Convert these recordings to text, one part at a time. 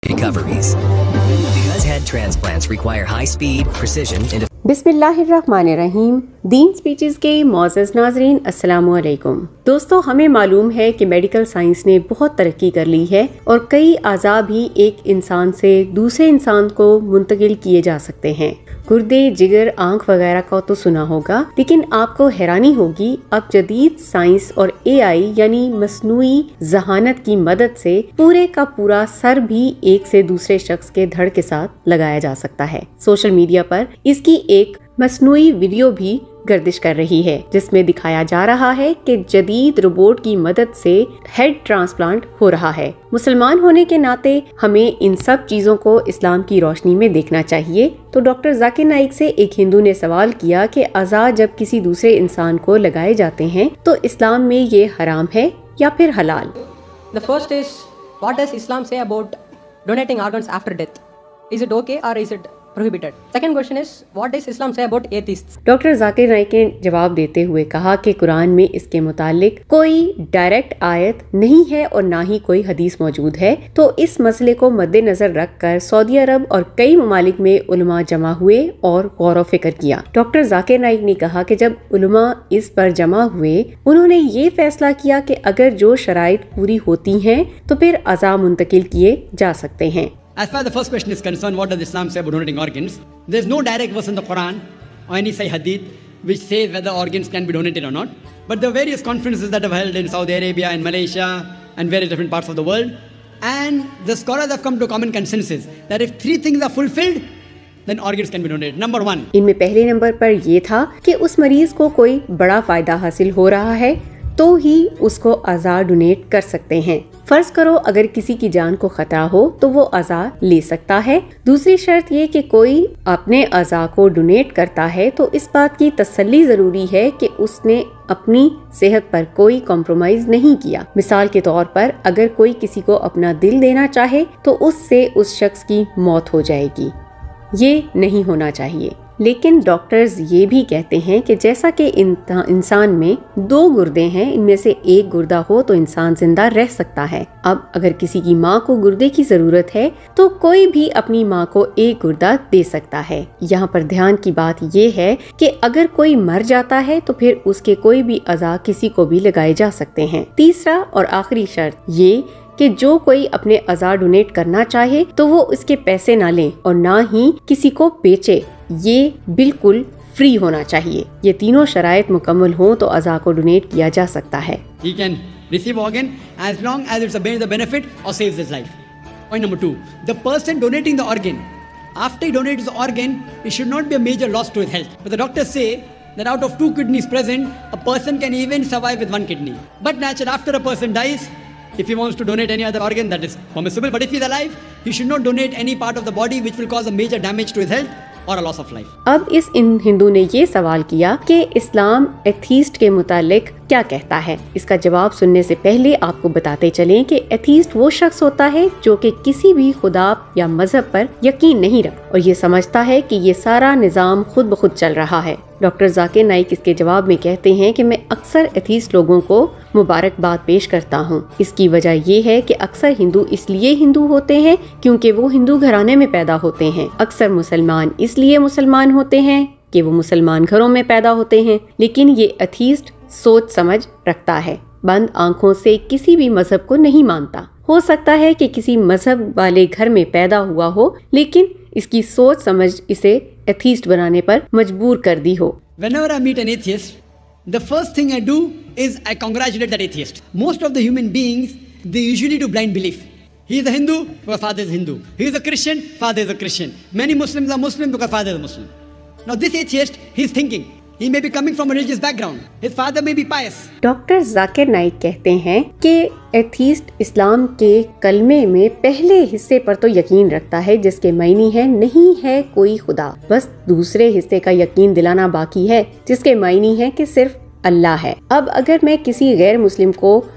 recoveries. Because head transplants require high speed, precision, and बिस्मिल्लाहिर्रहमानिर्रहीम। दीन speeches के मोअज़्ज़ज़ नाज़रीन, अस्सलामु अलैकुम। दोस्तों, हमें मालूम है कि मेडिकल साइंस ने बहुत तरक्की कर ली है और कई अज़ा भी एक इंसान से दूसरे इंसान को मुंतकिल किए जा सकते हैं। गुर्दे, जिगर, आंख वगैरह का तो सुना होगा, लेकिन आपको हैरानी होगी अब जदीद साइंस और AI यानी मसनूई ज़हानत की मदद से पूरे का पूरा सर भी एक से दूसरे शख्स के धड़ के साथ लगाया जा सकता है। सोशल मीडिया पर इसकी एक मसनूई वीडियो भी गर्दिश कर रही है, जिसमें दिखाया जा रहा है कि जदीद रोबोट की मदद से हेड ट्रांसप्लांट हो रहा है। मुसलमान होने के नाते हमें इन सब चीजों को इस्लाम की रोशनी में देखना चाहिए। तो डॉक्टर जाकिर नाइक से एक हिंदू ने सवाल किया कि अज़ा जब किसी दूसरे इंसान को लगाए जाते हैं तो इस्लाम में ये हराम है या फिर हलाल? The first is, what does Islam say about donating organs after death? Is it okay or is it prohibited? Second question is, what does Islam say about atheists? Doctor Zakir Naik ने जवाब देते हुए कहा कि कुरान में इसके मुतालिक कोई डायरेक्ट आयत नहीं है और ना ही कोई हदीस मौजूद है। तो इस मसले को मद्देनजर रखकर सऊदी अरब और कई ममालिक में उलमा जमा हुए और गौर फिक्र किया। डॉक्टर जाकिर नाइक ने कहा कि जब उलमा इस पर जमा हुए, उन्होंने ये फैसला किया कि अगर जो शराइत पूरी होती हैं तो फिर अज़ा मुंतकिल किए जा सकते हैं। As far as the first question is concerned, what does Islam say about donating organs? There is no direct verse in the Quran or any Sahih Hadith which says whether organs can be donated or not. But there are various conferences that have held in Saudi Arabia and Malaysia and various different parts of the world. And the scholars have come to a common consensus that if three things are fulfilled, then organs can be donated. Number one. इनमें पहले number पर ये था कि उस मरीज को कोई बड़ा फायदा हासिल हो रहा है तो ही उसको अज़ा डोनेट कर सकते हैं। फर्ज करो अगर किसी की जान को खतरा हो तो वो अज़ा ले सकता है। दूसरी शर्त ये कि कोई अपने अज़ा को डोनेट करता है तो इस बात की तसल्ली जरूरी है कि उसने अपनी सेहत पर कोई कॉम्प्रोमाइज नहीं किया। मिसाल के तौर पर अगर कोई किसी को अपना दिल देना चाहे तो उससे उस शख्स की मौत हो जाएगी। ये नहीं होना चाहिए। लेकिन डॉक्टर्स ये भी कहते हैं कि जैसा कि इंसान में दो गुर्दे हैं, इनमें से एक गुर्दा हो तो इंसान जिंदा रह सकता है। अब अगर किसी की माँ को गुर्दे की जरूरत है तो कोई भी अपनी माँ को एक गुर्दा दे सकता है। यहाँ पर ध्यान की बात ये है कि अगर कोई मर जाता है तो फिर उसके कोई भी अज़ा किसी को भी लगाए जा सकते हैं। तीसरा और आखिरी शर्त ये कि जो कोई अपने अज़ा डोनेट करना चाहे तो वो इसके पैसे ना ले और ना ही किसी को बेचे। ये बिल्कुल फ्री होना चाहिए। ये तीनों शराइत मुकम्मल हो तो अज़ा को डोनेट किया जा सकता है। He can receive organ as long as it's the benefit or saves his life. Point number two, the person donating the organ, after he donates the organ, it should not be a major loss to his health. But the doctors say that out of 2 kidneys present, a person can even survive with 1 kidney. But naturally, after a person dies, if he wants to donate any other organ, that is permissible. But if he's alive, he should not donate any part of the body which will cause a major damage to his health or a loss of life. अब इस हिंदू ने ये सवाल किया कि इस्लाम atheist के मुतालिक क्या कहता है। इसका जवाब सुनने से पहले आपको बताते चलें कि एथीस्ट वो शख्स होता है जो कि किसी भी खुदा या मजहब पर यकीन नहीं रखता और ये समझता है कि ये सारा निज़ाम खुद ब खुद चल रहा है। डॉक्टर जाकिर नाइक इसके जवाब में कहते हैं कि मैं अक्सर एथीस्ट लोगों को मुबारकबाद पेश करता हूँ। इसकी वजह ये है कि अक्सर हिंदू इसलिए हिंदू होते हैं क्योंकि वो हिंदू घराने में पैदा होते हैं। अक्सर मुसलमान इसलिए मुसलमान होते हैं कि वो मुसलमान घरों में पैदा होते हैं। लेकिन ये एथीस्ट सोच समझ रखता है, बंद आंखों से किसी भी मजहब को नहीं मानता। हो सकता है कि किसी मजहब वाले घर में पैदा हुआ हो, लेकिन इसकी सोच समझ इसे एथीस्ट बनाने पर मजबूर कर दी हो। Whenever I meet an atheist, the first thing I do is I congratulate that atheist. Most of the human beings, they usually do blind belief. He is a Hindu because father is Hindu. He is a Christian, father is a Christian. Many Muslims are Muslim because father is a Muslim. Now this atheist, he is thinking. He may be coming from a religious background. His father may be pious. Doctor Zakir Naik कहते हैं कि atheist इस्लाम के कलमे में पहले हिस्से पर तो यकीन रखता है जिसके मायने है नहीं है कोई खुदा, बस दूसरे हिस्से का यकीन दिलाना बाकी है जिसके मायने है कि सिर्फ अल्लाह है। अब अगर मैं किसी गैर मुस्लिम को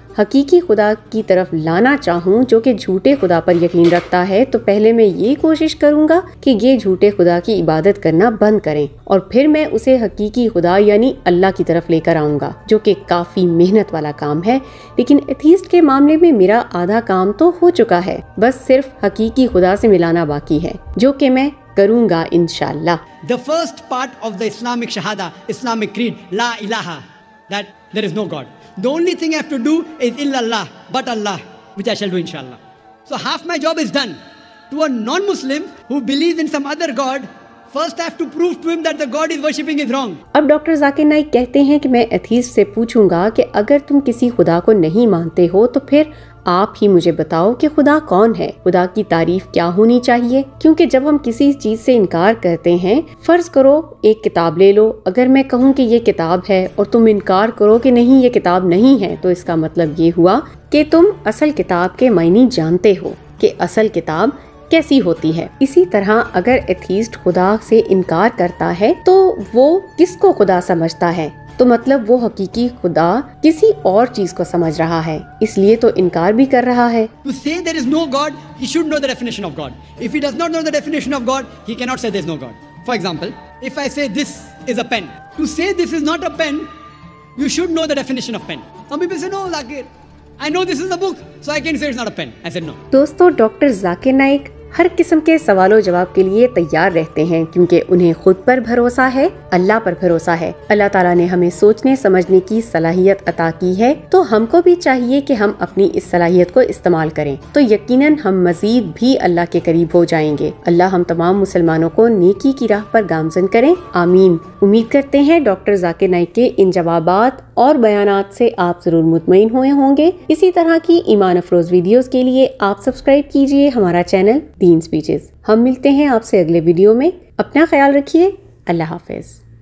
हकीकी खुदा की तरफ लाना चाहूँ जो कि झूठे खुदा पर यकीन रखता है, तो पहले मैं ये कोशिश करूँगा कि ये झूठे खुदा की इबादत करना बंद करें और फिर मैं उसे हकीकी खुदा यानी अल्लाह की तरफ लेकर आऊँगा, जो कि काफी मेहनत वाला काम है। लेकिन एथीस्ट के मामले में मेरा आधा काम तो हो चुका है, बस सिर्फ हकीकी खुदा से मिलाना बाकी है, जो कि मैं करूँगा इंशाल्लाह। The first part of the Islamic Shahada, Islamic creed, La ilaha, that there is no God. The only thing I have to do is illallah, but Allah, which I shall do inshallah. So half my job is done. To a non-Muslim who believes in some other God, first I have to prove to him that the God is worshipping is wrong. अब doctor Zakir Naik कहते हैं कि मैं atheist से पूछूंगा कि अगर तुम किसी खुदा को नहीं मानते हो तो फिर आप ही मुझे बताओ कि खुदा कौन है, खुदा की तारीफ क्या होनी चाहिए। क्योंकि जब हम किसी चीज से इनकार करते हैं, फर्ज करो एक किताब ले लो, अगर मैं कहूँ कि ये किताब है और तुम इनकार करो कि नहीं ये किताब नहीं है, तो इसका मतलब ये हुआ कि तुम असल किताब के मायने जानते हो कि असल किताब कैसी होती है। इसी तरह अगर एथीस्ट खुदा से इनकार करता है तो वो किसको खुदा समझता है, तो मतलब वो हकीकी खुदा किसी और चीज को समझ रहा है, इसलिए तो इनकार भी कर रहा है। To say there is no God, he should know the definition of God. If he does not know the definition of God, he cannot say there is no God. For example, if I say this is a pen, to say this is not a pen, you should know the definition of pen. Some people say no, Zakir, I know this is a book, so I can say it's not a pen. I said no. दोस्तों, doctor Zakir Naik हर किस्म के सवालों जवाब के लिए तैयार रहते हैं, क्योंकि उन्हें खुद पर भरोसा है, अल्लाह पर भरोसा है। अल्लाह ताला ने हमें सोचने समझने की सलाहियत अता की है, तो हमको भी चाहिए कि हम अपनी इस सलाहियत को इस्तेमाल करें, तो यकीनन हम मजीद भी अल्लाह के करीब हो जाएंगे। अल्लाह हम तमाम मुसलमानों को नेकी की राह पर गामजन करें, आमीन। उम्मीद करते हैं डॉक्टर जाकिर नाइक के इन जवाबात और बयानात से आप जरूर मुतमईन हुए होंगे। इसी तरह की ईमान अफरोज वीडियोस के लिए आप सब्सक्राइब कीजिए हमारा चैनल दीन स्पीचेस। हम मिलते हैं आपसे अगले वीडियो में। अपना ख्याल रखिए। अल्लाह हाफिज।